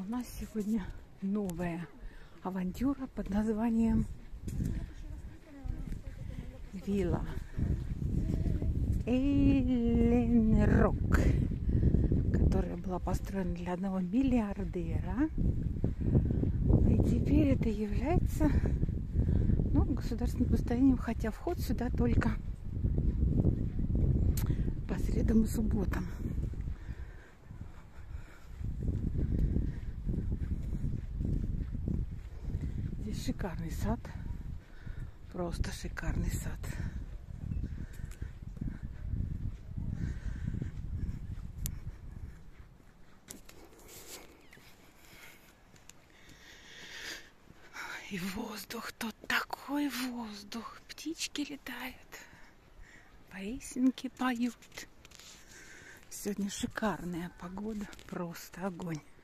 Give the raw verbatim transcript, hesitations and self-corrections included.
у нас сегодня новая авантюра под названием Вилла Эйленрок, которая была построена для одного миллиардера. И теперь это является ну, государственным достоянием, хотя вход сюда только по средам и субботам. Здесь шикарный сад, просто шикарный сад. И воздух, тут такой воздух, птички летают, песенки поют. Сегодня шикарная погода, просто огонь.